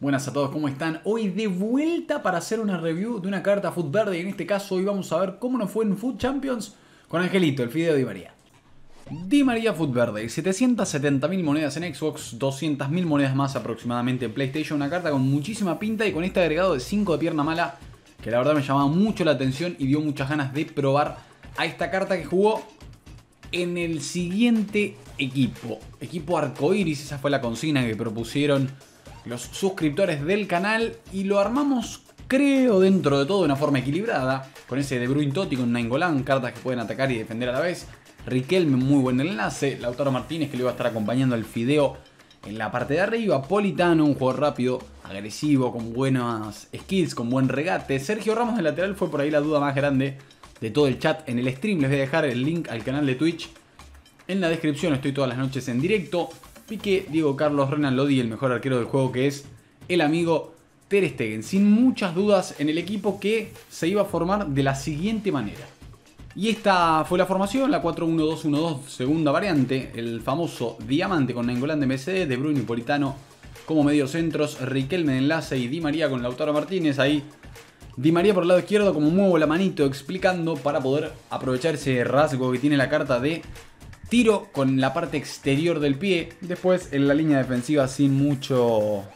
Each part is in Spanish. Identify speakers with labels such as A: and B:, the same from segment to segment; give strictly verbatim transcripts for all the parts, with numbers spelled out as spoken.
A: Buenas a todos, ¿cómo están? Hoy de vuelta para hacer una review de una carta Foot Verde. Y en este caso hoy vamos a ver cómo nos fue en Foot Champions con Angelito, el fideo Di María. Di María Foot Verde, setecientas setenta mil monedas en Xbox, doscientas mil monedas más aproximadamente en PlayStation. Una carta con muchísima pinta y con este agregado de cinco de pierna mala que la verdad me llamaba mucho la atención y dio muchas ganas de probar a esta carta que jugó en el siguiente equipo. Equipo Arcoiris, esa fue la consigna que propusieron los suscriptores del canal y lo armamos, creo, dentro de todo de una forma equilibrada, con ese De Bruyne Totti con Nainggolan, cartas que pueden atacar y defender a la vez. Riquelme, muy buen enlace. Lautaro Martínez, que le iba a estar acompañando al fideo en la parte de arriba. Politano, un jugador rápido, agresivo, con buenas skills, con buen regate. Sergio Ramos de lateral fue por ahí la duda más grande de todo el chat en el stream. Les voy a dejar el link al canal de Twitch en la descripción. Estoy todas las noches en directo. Piqué, Diego Carlos, Renan Lodi, el mejor arquero del juego, que es el amigo Ter Stegen. Sin muchas dudas en el equipo que se iba a formar de la siguiente manera. Y esta fue la formación, la cuatro uno dos uno dos, segunda variante. El famoso diamante con Nainggolan de M C D, De Bruyne y Politano como mediocentros, Riquelme de enlace y Di María con Lautaro Martínez. Ahí Di María por el lado izquierdo, como muevo la manito explicando, para poder aprovechar ese rasgo que tiene la carta de tiro con la parte exterior del pie. Después en la línea defensiva sin mucho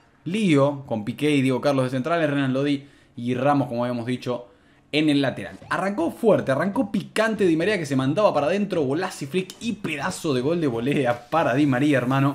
A: lío, con Piqué y Diego Carlos de centrales, Renan Lodi y Ramos, como habíamos dicho, en el lateral. Arrancó fuerte, arrancó picante Di María, que se mandaba para adentro, golazo y flick y pedazo de gol de volea para Di María, hermano.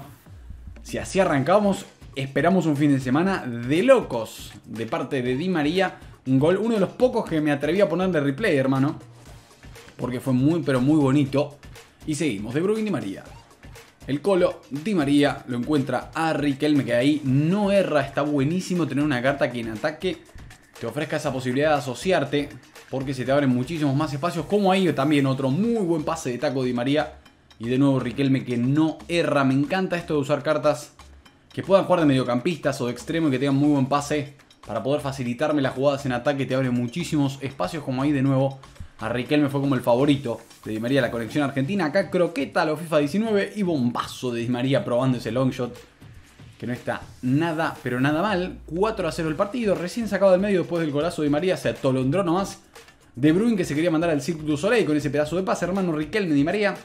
A: Si así arrancamos, esperamos un fin de semana de locos de parte de Di María. Un gol, uno de los pocos que me atreví a ponerle replay, hermano, porque fue muy pero muy bonito. Y seguimos, De Bruyne, Di María. El Colo, Di María, lo encuentra a Riquelme, que ahí no erra. Está buenísimo tener una carta que en ataque te ofrezca esa posibilidad de asociarte, porque se te abren muchísimos más espacios. Como ahí también otro muy buen pase de taco de Di María. Y de nuevo Riquelme, que no erra. Me encanta esto de usar cartas que puedan jugar de mediocampistas o de extremo y que tengan muy buen pase para poder facilitarme las jugadas en ataque. Te abre muchísimos espacios, como ahí de nuevo a Riquelme fue como el favorito de Di María, la conexión argentina. Acá croqueta, lo FIFA diecinueve y bombazo de Di María probando ese long shot, que no está nada, pero nada mal. cuatro a cero el partido, recién sacado del medio después del golazo de Di María, se atolondró nomás De Bruyne, que se quería mandar al Cirque du Soleil con ese pedazo de pase, hermano. Riquelme, Di María.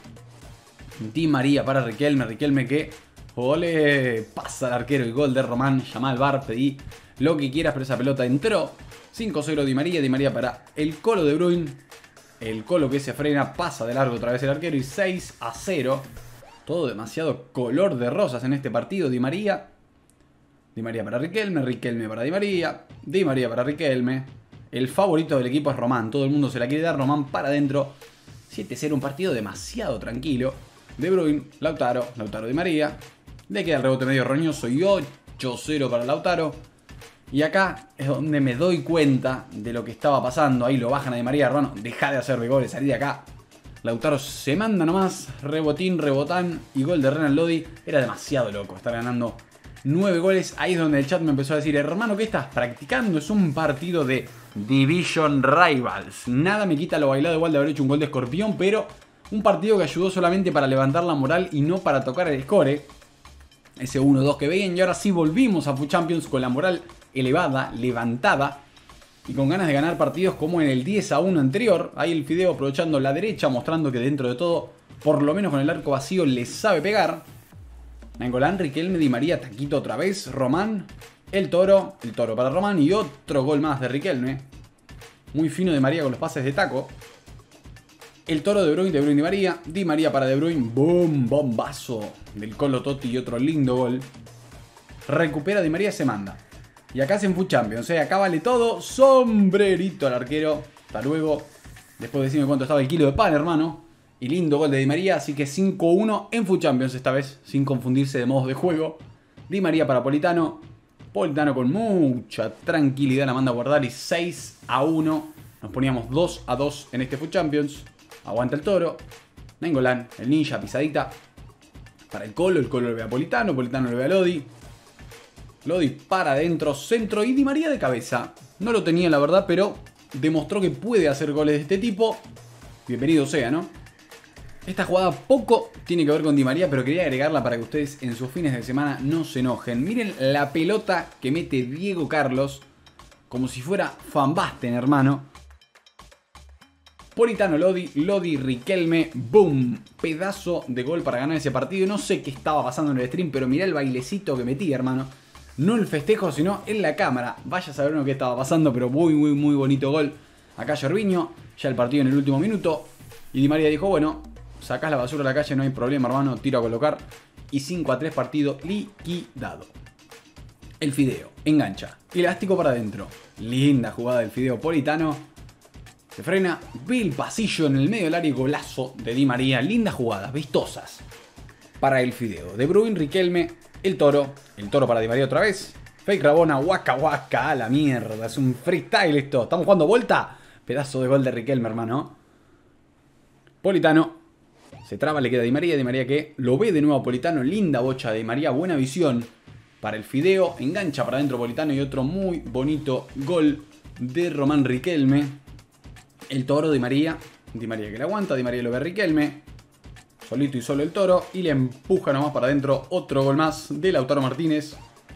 A: Di María para Riquelme, Riquelme que ole, pasa al arquero y gol de Román. Llamá al V A R, pedí lo que quieras, pero esa pelota entró. cinco cero Di María, Di María para el Colo De Bruyne. El Colo que se frena, pasa de largo otra vez el arquero y seis a cero. Todo demasiado color de rosas en este partido. Di María. Di María para Riquelme, Riquelme para Di María. Di María para Riquelme. El favorito del equipo es Román. Todo el mundo se la quiere dar. Román para adentro. siete cero, un partido demasiado tranquilo. De Bruyne, Lautaro, Lautaro Di María. Le queda el rebote medio roñoso y ocho cero para Lautaro. Y acá es donde me doy cuenta de lo que estaba pasando. Ahí lo bajan a Di María, hermano. Deja de hacer goles, salí de acá. Lautaro se manda nomás. Rebotín, rebotán y gol de Renan Lodi. Era demasiado loco estar ganando nueve goles. Ahí es donde el chat me empezó a decir: hermano, ¿qué estás practicando? Es un partido de Division Rivals. Nada me quita lo bailado igual de haber hecho un gol de escorpión, pero un partido que ayudó solamente para levantar la moral y no para tocar el score. Ese uno dos que veían. Y ahora sí volvimos a Foot Champions con la moral elevada, levantada y con ganas de ganar partidos como en el diez a uno anterior. Ahí el fideo aprovechando la derecha, mostrando que dentro de todo, por lo menos con el arco vacío, le sabe pegar. Nainggolan, Riquelme, Di María, taquito otra vez, Román, el toro, el toro para Román y otro gol más de Riquelme. Muy fino Di María con los pases de taco. El toro de Bruyne, De Bruyne Di María, Di María para De Bruyne, boom, bombazo del Colo Totti y otro lindo gol. Recupera Di María, se manda. Y acá hacen Foot Champions, ¿eh? Acá vale todo. Sombrerito al arquero. Hasta luego. Después decime cuánto estaba el kilo de pan, hermano. Y lindo gol de Di María. Así que cinco uno en Foot Champions esta vez. Sin confundirse de modos de juego. Di María para Politano. Politano con mucha tranquilidad la manda a guardar. Y seis a uno. Nos poníamos dos a dos en este Foot Champions. Aguanta el toro. Nainggolan, el ninja, pisadita. Para el Colo. El Colo le ve a Politano. Politano le ve a Lodi. Lodi para adentro, centro y Di María de cabeza. No lo tenía la verdad, pero demostró que puede hacer goles de este tipo. Bienvenido sea, ¿no? Esta jugada poco tiene que ver con Di María, pero quería agregarla para que ustedes en sus fines de semana no se enojen. Miren la pelota que mete Diego Carlos, como si fuera Van Basten, hermano. Politano, Lodi, Lodi, Riquelme, boom. Pedazo de gol para ganar ese partido. No sé qué estaba pasando en el stream, pero mirá el bailecito que metí, hermano. No el festejo, sino en la cámara. Vaya a saber uno qué estaba pasando, pero muy, muy, muy bonito gol. Acá Gervinho, ya el partido en el último minuto. Y Di María dijo, bueno, sacás la basura a la calle, no hay problema, hermano, tiro a colocar. Y cinco a tres partido liquidado. El Fideo, engancha. Elástico para adentro. Linda jugada del Fideo Politano. Se frena, ve el pasillo en el medio del área y golazo de Di María. Lindas jugadas, vistosas para el Fideo. De Bruyne, Riquelme, el Toro. El Toro para Di María otra vez. Fake Rabona, Waka Waka, a la mierda. Es un freestyle esto. Estamos jugando vuelta. Pedazo de gol de Riquelme, hermano. Politano. Se traba, le queda a Di María. Di María que lo ve de nuevo a Politano. Linda bocha de Di María. Buena visión para el Fideo. Engancha para adentro Politano. Y otro muy bonito gol de Román Riquelme. El Toro, Di María. Di María que le aguanta. Di María lo ve a Riquelme. Solito y solo el Toro. Y le empuja nomás para adentro. Otro gol más de Lautaro Martínez.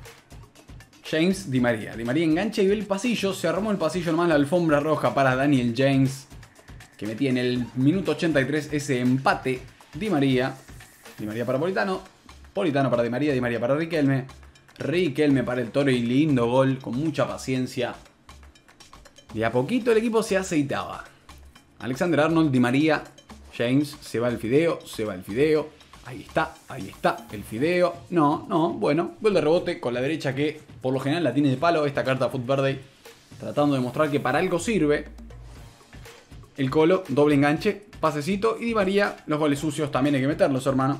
A: James, Di María. Di María engancha y ve el pasillo. Se armó el pasillo nomás, la alfombra roja para Daniel James, que metía en el minuto ochenta y tres ese empate. Di María. Di María para Politano. Politano para Di María. Di María para Riquelme. Riquelme para el Toro y lindo gol. Con mucha paciencia. De a poquito el equipo se aceitaba. Alexander Arnold, Di María, James, se va el Fideo, se va el Fideo. Ahí está, ahí está, el Fideo. No, no, bueno, gol de rebote con la derecha que por lo general la tiene de palo esta carta Foot Verde. Tratando de mostrar que para algo sirve. El Colo, doble enganche, pasecito. Y Di María, los goles sucios también hay que meterlos, hermano.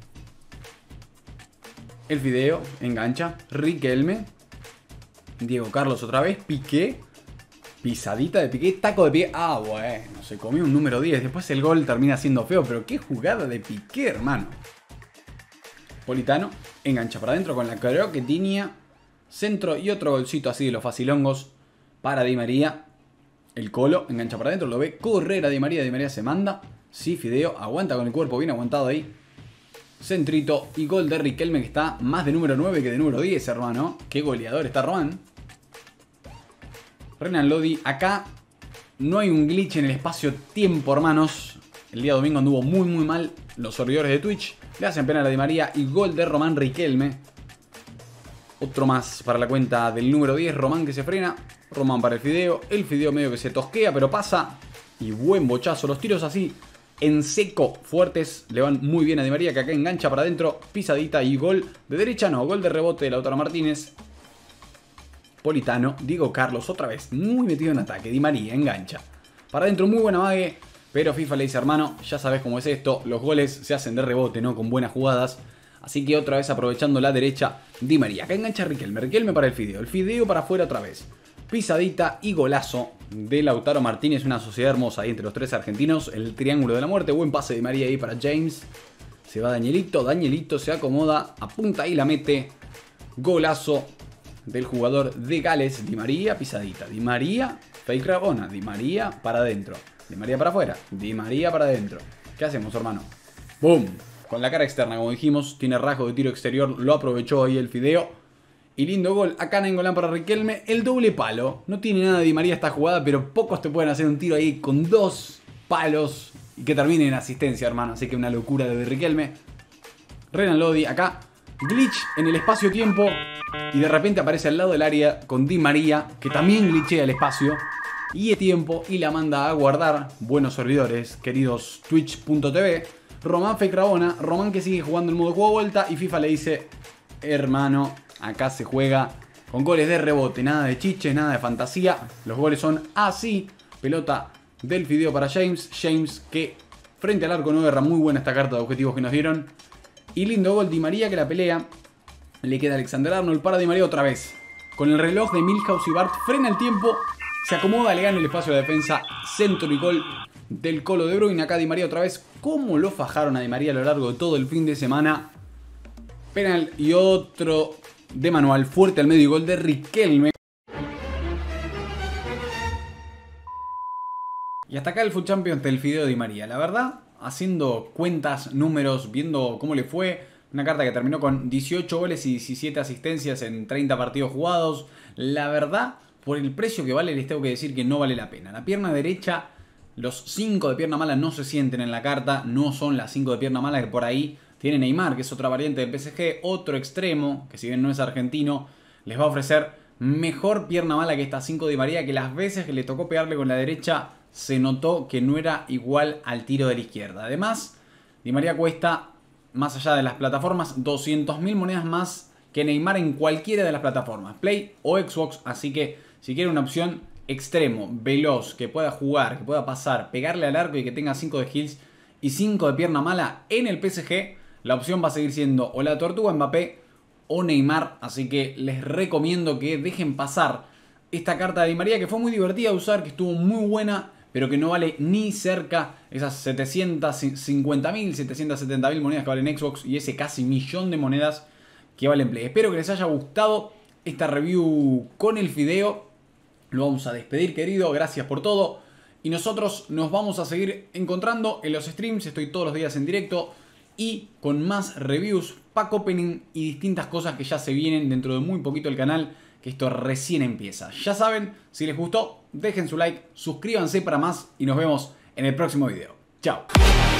A: El Fideo, engancha. Riquelme. Diego Carlos otra vez, Piqué. Pisadita de Piqué, taco de Piqué. Ah, bueno, se comió un número diez. Después el gol termina siendo feo, pero qué jugada de Piqué, hermano. Politano, engancha para adentro con la croquetinha. Centro y otro golcito así de los facilongos para Di María. El Colo, engancha para adentro, lo ve correr a Di María. Di María se manda. Sí, Fideo, aguanta con el cuerpo bien aguantado ahí. Centrito y gol de Riquelme, que está más de número nueve que de número diez, hermano. Qué goleador está Román. Renan Lodi, acá no hay un glitch en el espacio-tiempo, hermanos. El día domingo anduvo muy muy mal los servidores de Twitch. Le hacen pena a la Di María y gol de Román Riquelme. Otro más para la cuenta del número diez, Román que se frena. Román para el Fideo. El Fideo medio que se tosquea, pero pasa. Y buen bochazo. Los tiros así en seco, fuertes, le van muy bien a Di María, que acá engancha para adentro. Pisadita y gol de derecha, no, gol de rebote de Lautaro Martínez. Politano, Diego Carlos otra vez, muy metido en ataque. Di María engancha para adentro, muy buena mague. Pero FIFA le dice, hermano, ya sabes cómo es esto. Los goles se hacen de rebote, ¿no? Con buenas jugadas. Así que otra vez aprovechando la derecha, Di María. Acá engancha Riquelme. Riquelme para el Fideo. El Fideo para afuera otra vez. Pisadita y golazo de Lautaro Martínez. Una sociedad hermosa ahí entre los tres argentinos. El triángulo de la muerte. Buen pase de Di María ahí para James. Se va Danielito. Danielito se acomoda. Apunta y la mete. Golazo del jugador de Gales. Di María, pisadita. Di María, fake Rabona. Di María para adentro. Di María para afuera. Di María para adentro. ¿Qué hacemos, hermano? ¡Boom! Con la cara externa, como dijimos. Tiene rasgo de tiro exterior. Lo aprovechó ahí el Fideo. Y lindo gol. Acá Nainggolan para Riquelme. El doble palo. No tiene nada de Di María esta jugada, pero pocos te pueden hacer un tiro ahí con dos palos y que termine en asistencia, hermano. Así que una locura de Riquelme. Renan Lodi acá. Glitch en el espacio-tiempo. Y de repente aparece al lado del área con Di María, que también glitchea el espacio. Y es tiempo y la manda a guardar. Buenos servidores, queridos Twitch punto t v. Román fake Rabona. Román que sigue jugando el modo juego vuelta. Y FIFA le dice, hermano, acá se juega con goles de rebote. Nada de chiches, nada de fantasía. Los goles son así. Pelota del Fideo para James. James que frente al arco no erra. Muy buena esta carta de objetivos que nos dieron. Y lindo gol Di María que la pelea. Le queda Alexander Arnold para Di María otra vez. Con el reloj de Milhouse y Bart. Frena el tiempo. Se acomoda, le gana el espacio de defensa. Centro y gol del Colo de Bruyne. Acá Di María otra vez. ¿Cómo lo fajaron a Di María a lo largo de todo el fin de semana? Penal y otro de manual. Fuerte al medio y gol de Riquelme. Y hasta acá el Foot Champions del Fideo Di María. La verdad, haciendo cuentas, números, viendo cómo le fue. Una carta que terminó con dieciocho goles y diecisiete asistencias en treinta partidos jugados. La verdad, por el precio que vale, les tengo que decir que no vale la pena. La pierna derecha, los cinco de pierna mala no se sienten en la carta. No son las cinco de pierna mala que por ahí tiene Neymar, que es otra variante del P S G. Otro extremo, que si bien no es argentino, les va a ofrecer mejor pierna mala que estas cinco de Di María, que las veces que le tocó pegarle con la derecha se notó que no era igual al tiro de la izquierda. Además, Di María cuesta, más allá de las plataformas, doscientas mil monedas más que Neymar en cualquiera de las plataformas, Play o Xbox. Así que si quiere una opción extremo, veloz, que pueda jugar, que pueda pasar, pegarle al arco y que tenga cinco de skills y cinco de pierna mala en el P S G, la opción va a seguir siendo o la Tortuga Mbappé o Neymar. Así que les recomiendo que dejen pasar esta carta de Di María, que fue muy divertida de usar, que estuvo muy buena, pero que no vale ni cerca esas setecientas cincuenta mil, setecientas setenta mil monedas que valen Xbox y ese casi millón de monedas que valen Play. Espero que les haya gustado esta review con el Fideo. Lo vamos a despedir, querido. Gracias por todo. Y nosotros nos vamos a seguir encontrando en los streams. Estoy todos los días en directo y con más reviews, pack opening y distintas cosas que ya se vienen dentro de muy poquito el canal, que esto recién empieza. Ya saben, si les gustó, dejen su like, suscríbanse para más y nos vemos en el próximo video. Chao.